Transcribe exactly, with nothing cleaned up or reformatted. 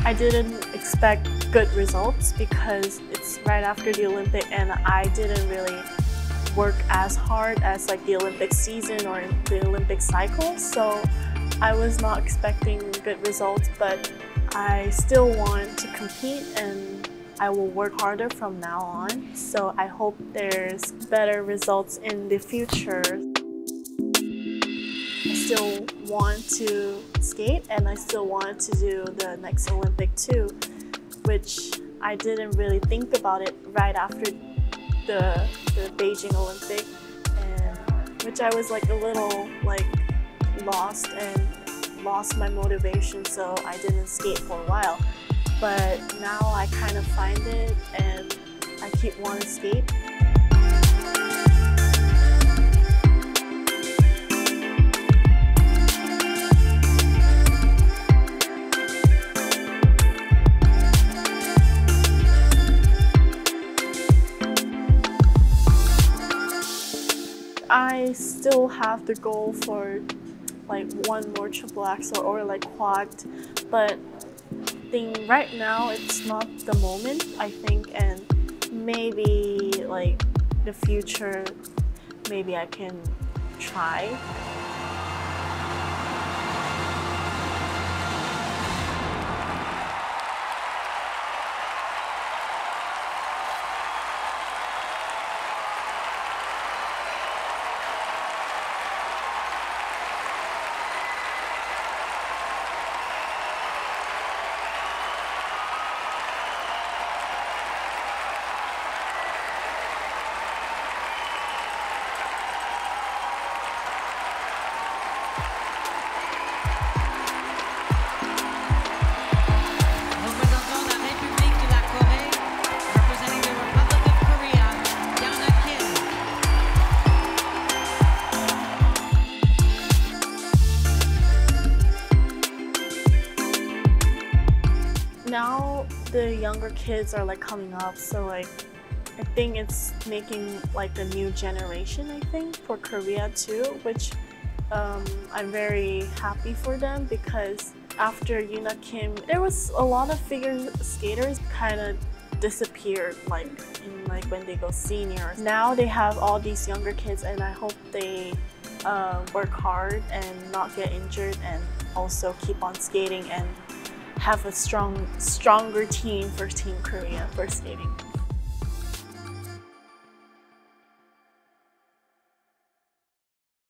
I didn't expect good results because it's right after the Olympic and I didn't really work as hard as like the Olympic season or the Olympic cycle. So I was not expecting good results, but I still want to compete and I will work harder from now on. So I hope there's better results in the future. I still want to skate and I still want to do the next Olympic too, which I didn't really think about it right after the, the Beijing Olympic, and which I was like a little like lost and lost my motivation, so I didn't skate for a while. But now I kind of find it and I keep wanting to skate. I still have the goal for like one more triple axel or like quad, but I think right now it's not the moment, I think, and maybe like the future, maybe I can try. Now the younger kids are like coming up, so like I think it's making like a new generation, I think, for Korea too, which um, I'm very happy for them, because after Yuna Kim, there was a lot of figure skaters kind of disappeared like in like when they go seniors. Now they have all these younger kids and I hope they uh, work hard and not get injured and also keep on skating and have a strong, stronger team for Team Korea for skating.